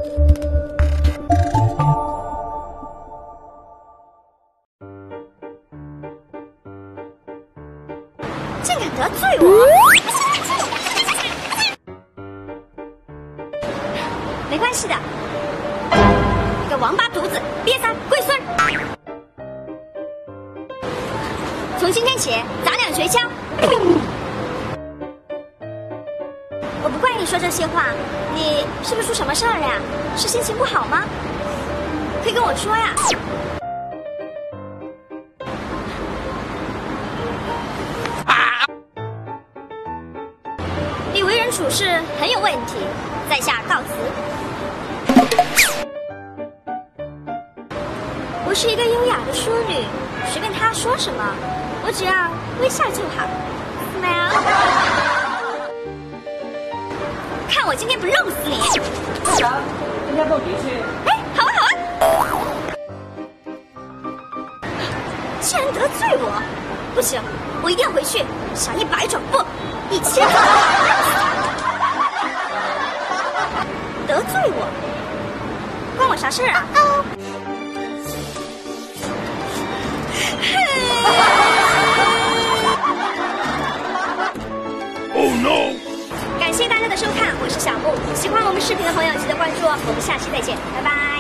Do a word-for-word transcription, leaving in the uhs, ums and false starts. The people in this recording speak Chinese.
竟敢得罪我！没关系的，你个王八犊子，瘪三龟孙！从今天起，咱俩绝交。我不怪你说这些话，你是不是出什么事儿呀？是心情不好吗？可以跟我说呀。你为人处事很有问题，在下告辞。我是一个优雅的淑女，随便他说什么，我只要微笑就好。Smile。看我今天不弄死你！ 队长，今天蹦迪去。 哎，好啊好啊！竟然得罪我，不行，我一定要回去想一百种不，一千种得罪我，关我啥事啊？ Oh no！ 感谢大家的收看，我是小木。喜欢我们视频的朋友记得关注哦，我们下期再见，拜拜。